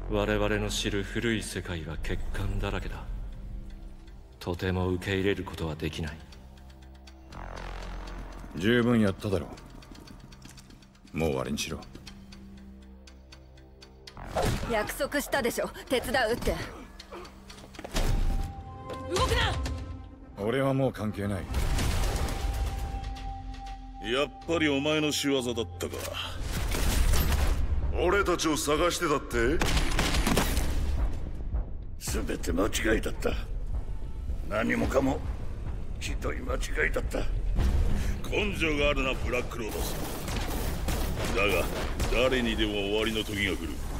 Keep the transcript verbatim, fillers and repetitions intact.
我々の知る古い世界は欠陥だらけだ。とても受け入れることはできない。 十分やっただろう。もう終わりにしろ。 約束したでしょ、手伝うって。動くな。 俺はもう関係ない。 やっぱりお前の仕業だったか。 俺たちを探してたって？ 全て間違いだった。何もかもひどい間違いだった。 根性があるな、ブラックロードス。だが誰にでも終わりの時が来る。